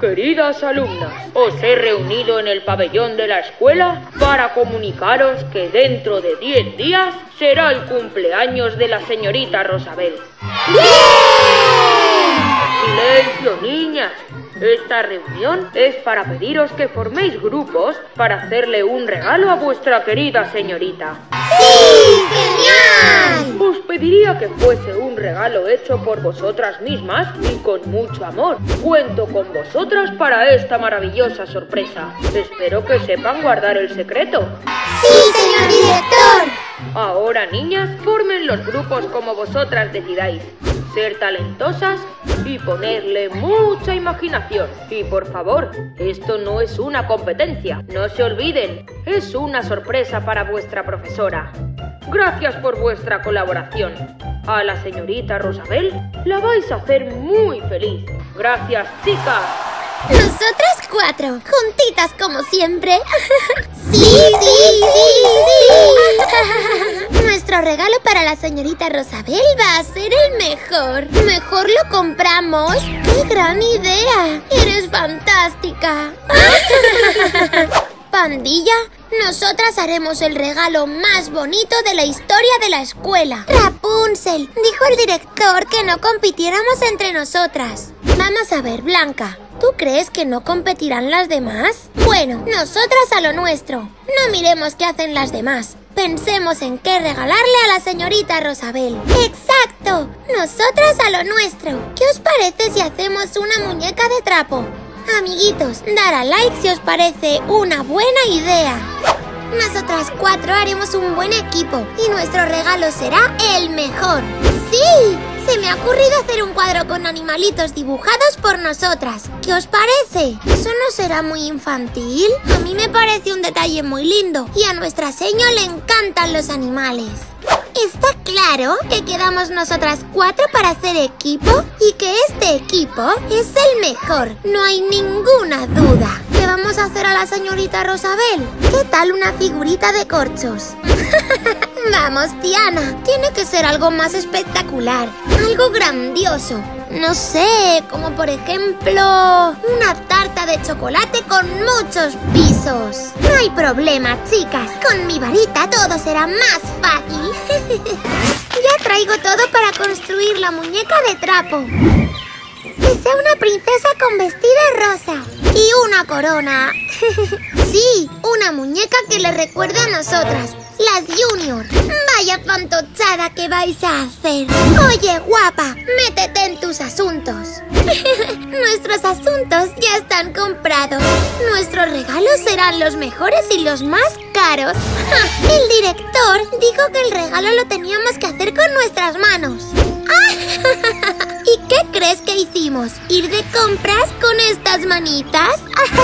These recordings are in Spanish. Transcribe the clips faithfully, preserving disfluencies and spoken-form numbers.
Queridas alumnas, os he reunido en el pabellón de la escuela para comunicaros que dentro de diez días será el cumpleaños de la señorita Rosabel. ¡Bien! ¡Silencio, niñas! Esta reunión es para pediros que forméis grupos para hacerle un regalo a vuestra querida señorita. ¡Sí! ¡Genial! Os pediría que fuese un regalo hecho por vosotras mismas y con mucho amor. Cuento con vosotras para esta maravillosa sorpresa. Espero que sepan guardar el secreto. ¡Sí, señor director! Ahora, niñas, formen los grupos como vosotras decidáis. Ser talentosas y ponerle mucha imaginación. Y por favor, esto no es una competencia. No se olviden, es una sorpresa para vuestra profesora. Gracias por vuestra colaboración. A la señorita Rosabel la vais a hacer muy feliz. Gracias, chicas. Nosotras cuatro, juntitas como siempre. ¡Sí, sí, sí, sí! Nuestro regalo para la señorita Rosabel va a ser el mejor. Mejor lo compramos. ¡Qué gran idea! ¡Eres fantástica! Pandilla, nosotras haremos el regalo más bonito de la historia de la escuela. Rapunzel, dijo el director que no compitiéramos entre nosotras. Vamos a ver, Blanca, ¿tú crees que no competirán las demás? Bueno, nosotras a lo nuestro. No miremos qué hacen las demás. Pensemos en qué regalarle a la señorita Rosabel. ¡Exacto! Nosotras a lo nuestro. ¿Qué os parece si hacemos una muñeca de trapo? Amiguitos, dar a like si os parece una buena idea. Nosotras cuatro haremos un buen equipo y nuestro regalo será el mejor. ¡Sí! Se me ha ocurrido hacer un cuadro con animalitos dibujados por nosotras. ¿Qué os parece? ¿Eso no será muy infantil? A mí me parece un detalle muy lindo y a nuestra seño le encantan los animales. Está claro que quedamos nosotras cuatro para hacer equipo y que este equipo es el mejor. No hay ninguna duda. ¿Qué vamos a hacer a la señorita Rosabel? ¿Qué tal una figurita de corchos? Vamos, Tiana, tiene que ser algo más espectacular, algo grandioso. No sé, como por ejemplo, una tarta de chocolate con muchos pisos. No hay problema, chicas, con mi varita todo será más fácil. Ya traigo todo para construir la muñeca de trapo. Que sea una princesa con vestido rosa y una corona. Sí, una muñeca que le recuerde a nosotras, las Junior. Vaya fantochada que vais a hacer. Oye, guapa, métete en tus asuntos. Nuestros asuntos ya están comprados. Nuestros regalos serán los mejores y los más caros. El director dijo que el regalo lo teníamos que hacer con nuestras manos. ¿Y qué crees que hicimos? ¿Ir de compras con estas manitas?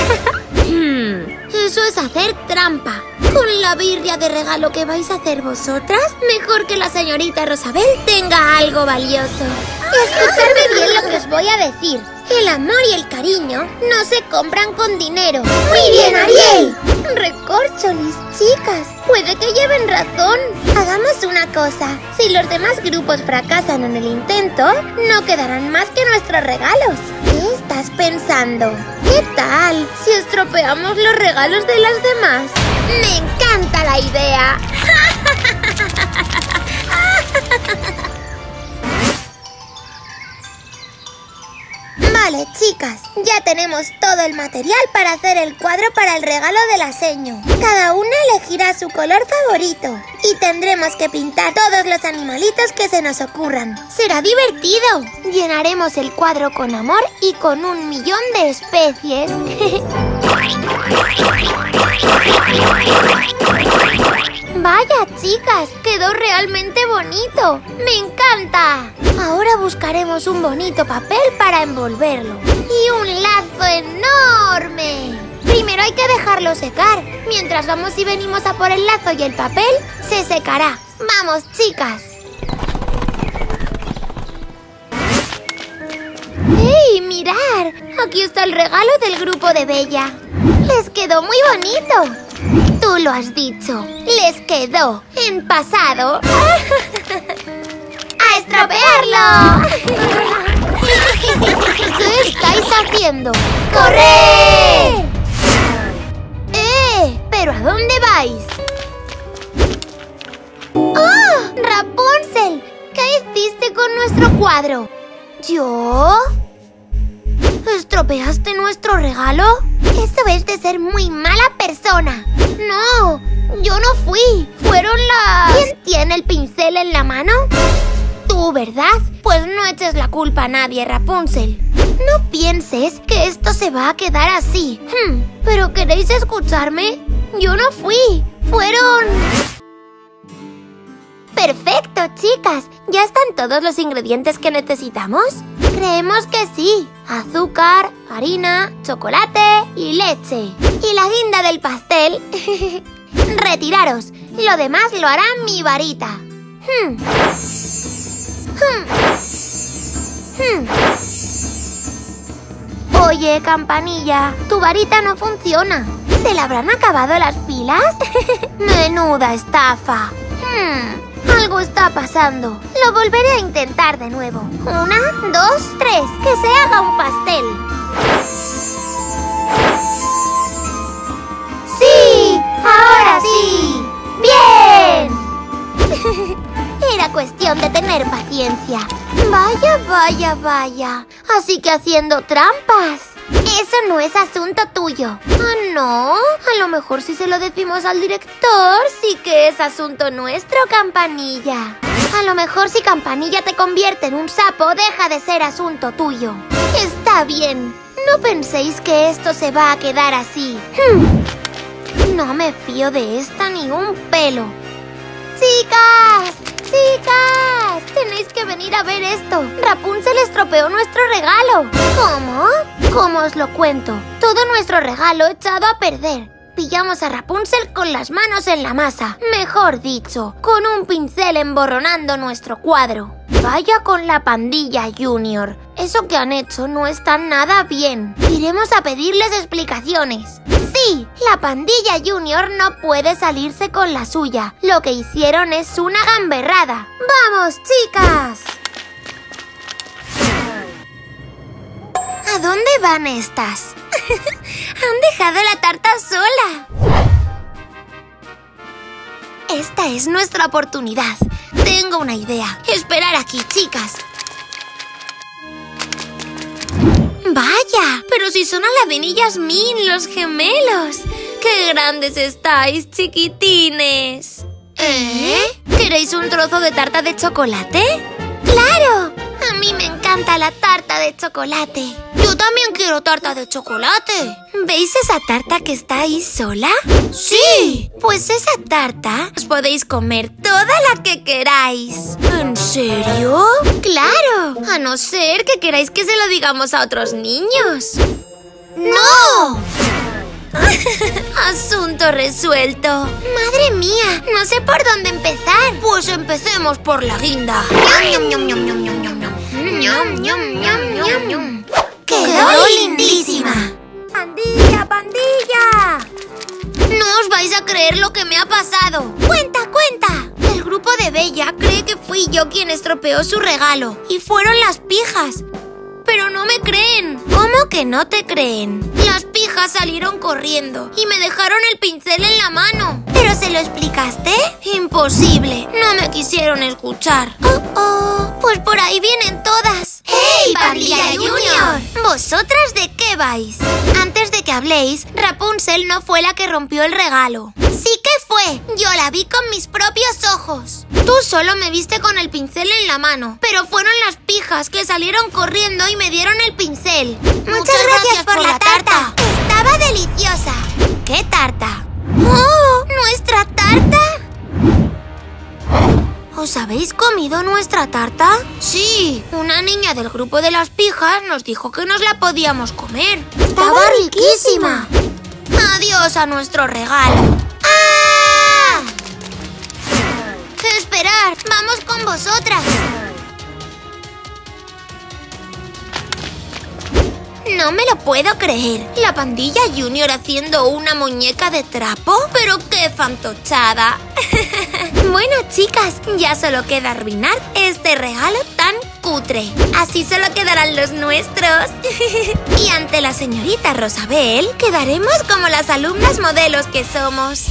Eso es hacer trampa. Con la birria de regalo que vais a hacer vosotras, mejor que la señorita Rosabel tenga algo valioso. Escuchadme bien lo que os voy a decir. El amor y el cariño no se compran con dinero. ¡Muy bien, Ariel! Recorcholis, chicas, puede que lleven razón. Hagamos una cosa. Si los demás grupos fracasan en el intento, no quedarán más que nuestros regalos. ¿Qué estás pensando? ¿Qué tal si estropeamos los regalos de las demás? ¡Me encanta la idea! Vale, chicas, ya tenemos todo el material para hacer el cuadro para el regalo de la seño. Cada una elegirá su color favorito y tendremos que pintar todos los animalitos que se nos ocurran. ¡Será divertido! Llenaremos el cuadro con amor y con un millón de especies. Vaya, chicas, quedó realmente bonito. ¡Me encanta! Ahora buscaremos un bonito papel para envolverlo. ¡Y un lazo enorme! Primero hay que dejarlo secar. Mientras vamos y venimos a por el lazo y el papel, se secará. ¡Vamos, chicas! ¡Ey, mirad! Aquí está el regalo del grupo de Bella. Les quedó muy bonito. Tú lo has dicho. Les quedó en pasado. ¡A estropearlo! ¿Qué estáis estáis haciendo? ¡Correr! ¡Eh! ¿Pero a dónde vais? ¡Oh! ¡Rapunzel! ¿Qué hiciste con nuestro cuadro? ¿Yo? ¿Estropeaste nuestro regalo? Eso es de ser muy mala persona. No, yo no fui. Fueron las... ¿Quién tiene el pincel en la mano? Tú, ¿verdad? Pues no eches la culpa a nadie, Rapunzel. No pienses que esto se va a quedar así. Hmm, ¿pero queréis escucharme? Yo no fui. Fueron... ¡Perfecto, chicas! ¿Ya están todos los ingredientes que necesitamos? Creemos que sí. Azúcar, harina, chocolate y leche. Y la guinda del pastel. Retiraros. Lo demás lo hará mi varita. Hmm. Hmm. Hmm. Oye, Campanilla, tu varita no funciona. ¿Se le habrán acabado las pilas? Menuda estafa. Hmm. Algo está pasando. Lo volveré a intentar de nuevo. Una, dos, tres. Que se haga un pastel. ¡Sí! ¡Ahora sí! ¡Bien! Era cuestión de tener paciencia. Vaya, vaya, vaya. Así que haciendo trampas. Eso no es asunto tuyo. ¿Ah, no? A lo mejor si se lo decimos al director, sí que es asunto nuestro, Campanilla. A lo mejor si Campanilla te convierte en un sapo, deja de ser asunto tuyo. Está bien. No penséis que esto se va a quedar así. Hmm. No me fío de esta ni un pelo. ¡Chicas! ¡Chicas! Tenéis que venir a ver esto. Rapunzel estropeó nuestro regalo. ¿Cómo? ¿Cómo os lo cuento? Todo nuestro regalo echado a perder. Pillamos a Rapunzel con las manos en la masa. Mejor dicho, con un pincel emborronando nuestro cuadro. Vaya con la pandilla Junior. Eso que han hecho no está nada bien. Iremos a pedirles explicaciones. Sí, la pandilla Junior no puede salirse con la suya. Lo que hicieron es una gamberrada. ¡Vamos, chicas! ¿A dónde van estas? Han dejado la tarta sola. Esta es nuestra oportunidad. Tengo una idea. Esperar aquí, chicas. ¡Vaya! Pero si son Aladín y Yasmín, los gemelos. ¡Qué grandes estáis, chiquitines! ¿Eh? ¿Queréis un trozo de tarta de chocolate? ¡Claro! A mí me encanta la tarta de chocolate. Yo también quiero tarta de chocolate. ¿Veis esa tarta que está ahí sola? ¡Sí! Pues esa tarta os podéis comer toda la que queráis. ¿En serio? ¡Claro! A no ser que queráis que se lo digamos a otros niños. ¡No! Asunto resuelto. Madre mía, no sé por dónde empezar. Pues empecemos por la guinda. ¡Ñam, ñam, ñam, ñam, ñam, ñam, ñam! ¡Ñam, ñam, ñam, ñam, ñam! ¡Quedó lindísima! ¡Pandilla, pandilla! No os vais a creer lo que me ha pasado. ¡Cuenta, cuenta! El grupo de Bella cree que fui yo quien estropeó su regalo. Y fueron las pijas. Pero no me creen. ¿Cómo que no te creen? Las pijas salieron corriendo y me dejaron el pincel en la mano. ¿Pero se lo explicaste? Imposible. No me quisieron escuchar. Oh, oh. Pues por ahí vienen todas. ¡Hey, pandilla Junior! ¿Vosotras de qué vais? Antes de que habléis, Rapunzel no fue la que rompió el regalo. Sí que fue. Yo la vi con mis propios ojos. Tú solo me viste con el pincel en la mano, pero fueron las pijas que salieron corriendo y me dieron el pincel. Muchas, Muchas gracias, gracias por, por la tarta. tarta. Estaba deliciosa. ¿Qué tarta? ¡Oh! ¿Nuestra tarta? ¿Os habéis comido nuestra tarta? Sí, una niña del grupo de las pijas nos dijo que nos la podíamos comer. ¡Estaba riquísima! ¡Adiós a nuestro regalo! ¡Ah! ¡Esperad! ¡Vamos con vosotras! No me lo puedo creer. ¿La pandilla Junior haciendo una muñeca de trapo? ¡Pero qué fantochada! Bueno, chicas, ya solo queda arruinar este regalo tan tan cutre. Así solo quedarán los nuestros. Y ante la señorita Rosabel quedaremos como las alumnas modelos que somos.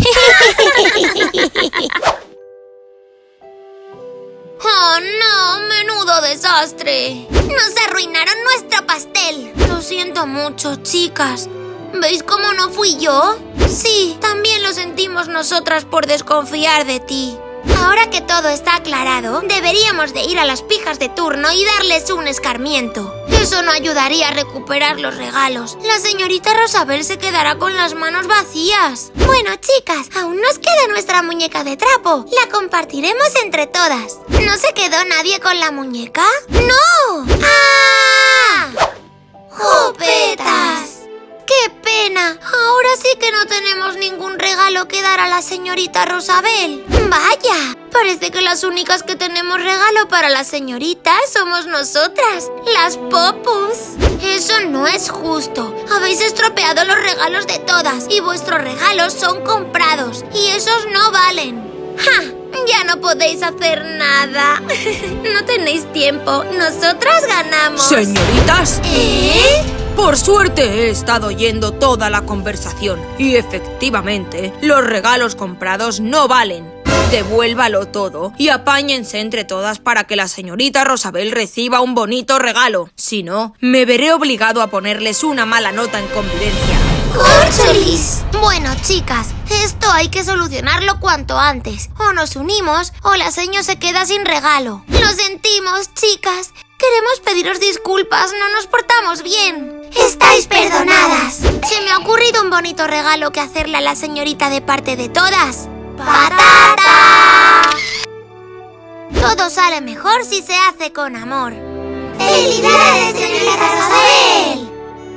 ¡Oh, no! ¡Menudo desastre! ¡Nos arruinaron nuestro pastel! Lo siento mucho, chicas. ¿Veis cómo no fui yo? Sí, también lo sentimos nosotras por desconfiar de ti. Ahora que todo está aclarado, deberíamos de ir a las pijas de turno y darles un escarmiento. Eso no ayudaría a recuperar los regalos. La señorita Rosabel se quedará con las manos vacías. Bueno, chicas, aún nos queda nuestra muñeca de trapo. La compartiremos entre todas. ¿No se quedó nadie con la muñeca? ¡No! ¡Ah! ¡Jupetas! ¡Qué pena! Ahora sí que no tenemos ningún regalo que dar a la señorita Rosabel. ¡Vaya! Parece que las únicas que tenemos regalo para la señorita somos nosotras, las Popus. Eso no es justo. Habéis estropeado los regalos de todas y vuestros regalos son comprados y esos no valen. ¡Ja! Ya no podéis hacer nada. No tenéis tiempo. Nosotras ganamos. Señoritas. ¿Eh? Por suerte he estado oyendo toda la conversación y efectivamente los regalos comprados no valen. Devuélvalo todo y apáñense entre todas para que la señorita Rosabel reciba un bonito regalo. Si no, me veré obligado a ponerles una mala nota en convivencia. ¡Córcholis! Bueno, chicas, esto hay que solucionarlo cuanto antes. O nos unimos o la seño se queda sin regalo. Lo sentimos, chicas. Queremos pediros disculpas, no nos portamos bien. ¡Estáis perdonadas! Se me ha ocurrido un bonito regalo que hacerle a la señorita de parte de todas. ¡Patata! Todo sale mejor si se hace con amor. ¡Felicidades, señorita Rosabel!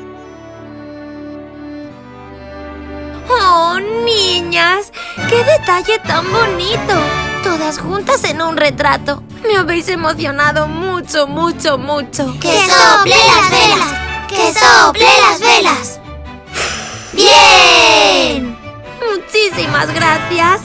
¡Oh, niñas! ¡Qué detalle tan bonito! Todas juntas en un retrato. Me habéis emocionado mucho, mucho, mucho. ¡Que sople las velas! ¡Que sople las velas! ¡Bien! Muchísimas gracias.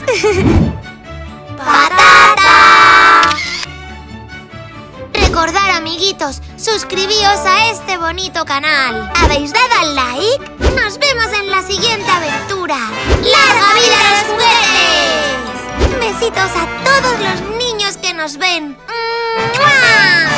¡Patata! Recordad, amiguitos, suscribíos a este bonito canal. ¿Habéis dado al like? Nos vemos en la siguiente aventura. ¡Larga vida a los juguetes! Besitos a todos los niños que nos ven. ¡Mua!